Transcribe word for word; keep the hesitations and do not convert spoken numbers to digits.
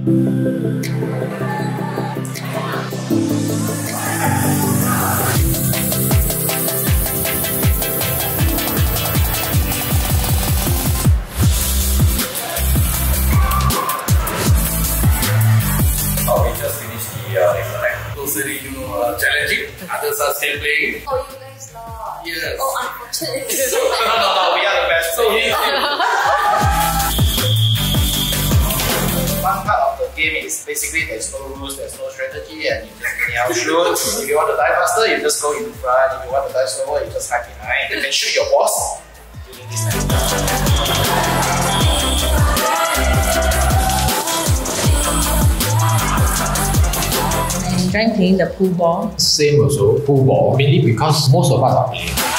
Really, you know, uh, challenging. Others are still playing. Oh, you guys lost. Yes. Oh, unfortunately. no, no, no, we are the best. So he. One part of the game is basically there's no rules, there's no strategy, and you just anyhow shoot. If you want to die faster, you just go in front. If you want to die slower, you just hide behind. You can shoot your boss during this time. Enjoying playing the pool ball. Same also, pool ball, mainly because most of us are playing.